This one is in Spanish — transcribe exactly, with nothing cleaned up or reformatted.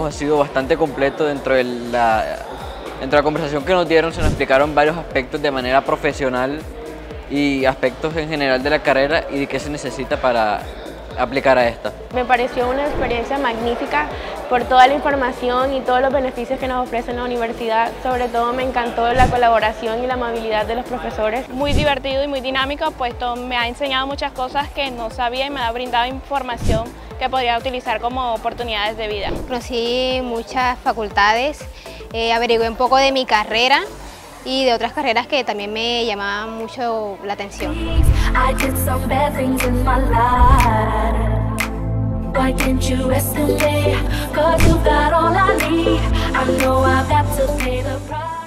ha sido bastante completo. Dentro de la, dentro de la conversación que nos dieron se nos explicaron varios aspectos de manera profesional y aspectos en general de la carrera y de qué se necesita para aplicar a esta. Me pareció una experiencia magnífica por toda la información y todos los beneficios que nos ofrece la universidad. Sobre todo me encantó la colaboración y la amabilidad de los profesores. Muy divertido y muy dinámico, puesto me ha enseñado muchas cosas que no sabía y me ha brindado información que podría utilizar como oportunidades de vida. Conocí muchas facultades, eh, averigué un poco de mi carrera y de otras carreras que también me llamaban mucho la atención. Why can't you rest in me? 'Cause you got all I need. I know I've got to pay the price.